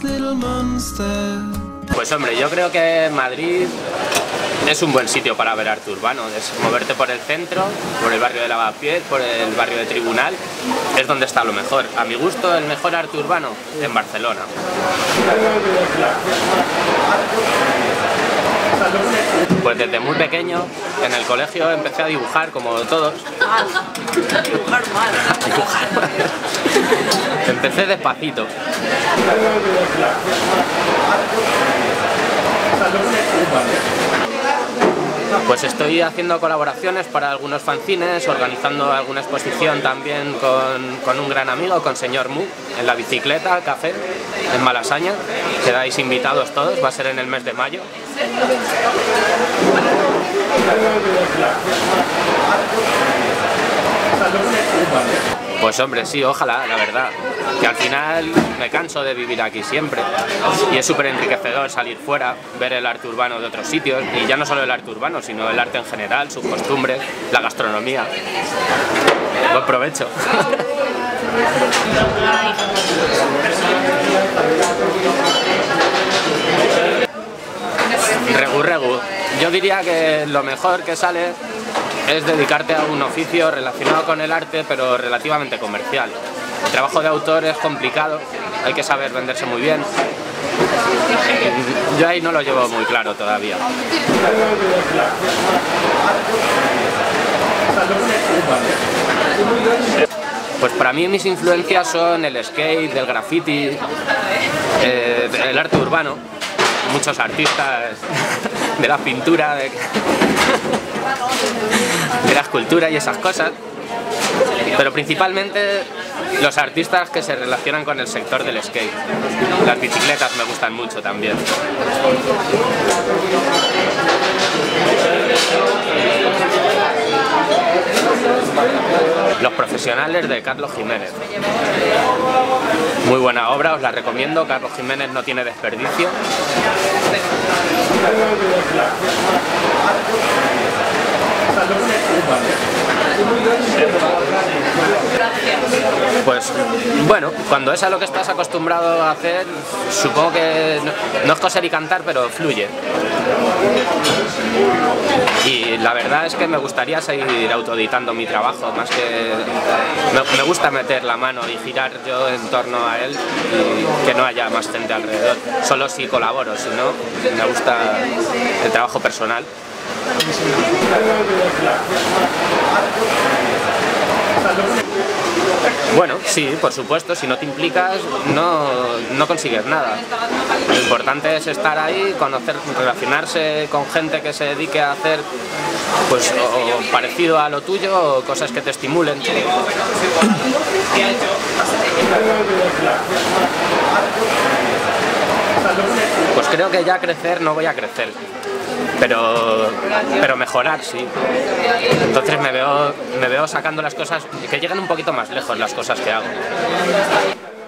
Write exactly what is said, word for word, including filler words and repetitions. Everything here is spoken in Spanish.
Pues hombre, yo creo que Madrid es un buen sitio para ver arte urbano. Es moverte por el centro, por el barrio de Lavapiés, por el barrio de Tribunal, es donde está lo mejor. A mi gusto, el mejor arte urbano en Barcelona. Pues desde muy pequeño, en el colegio empecé a dibujar como todos. Mal. Dibujar mal. Dibujar mal. Empecé despacito. Pues estoy haciendo colaboraciones para algunos fanzines, organizando alguna exposición también con, con un gran amigo, con Señor Mu, en La Bicicleta, Café, en Malasaña. Quedáis invitados todos, va a ser en el mes de mayo. Pues hombre, sí, ojalá, la verdad, que al final me canso de vivir aquí siempre y es súper enriquecedor salir fuera, ver el arte urbano de otros sitios y ya no solo el arte urbano, sino el arte en general, sus costumbres, la gastronomía. Buen provecho. Regu regu. Yo diría que lo mejor que sale es dedicarte a un oficio relacionado con el arte, pero relativamente comercial. El trabajo de autor es complicado, hay que saber venderse muy bien. Yo ahí no lo llevo muy claro todavía. Pues para mí mis influencias son el skate, el graffiti, eh, el arte urbano, muchos artistas de la pintura, de, de la escultura y esas cosas, pero principalmente los artistas que se relacionan con el sector del skate. Las bicicletas me gustan mucho también. Los profesionales de Carlos Jiménez. Muy buena obra, os la recomiendo. Carlos Jiménez no tiene desperdicio. Pues bueno, cuando es a lo que estás acostumbrado a hacer, supongo que no, no es coser y cantar, pero fluye. Y la verdad es que me gustaría seguir autoeditando mi trabajo, más que me, me gusta meter la mano y girar yo en torno a él y que no haya más gente alrededor. Solo si colaboro, si no, me gusta el trabajo personal. Bueno, sí, por supuesto, si no te implicas no, no consigues nada. Lo importante es estar ahí, conocer, relacionarse con gente que se dedique a hacer pues o parecido a lo tuyo o cosas que te estimulen. Pues creo que ya crecer no voy a crecer. Pero, pero mejorar, sí. Entonces me veo, me veo sacando las cosas, que lleguen un poquito más lejos las cosas que hago.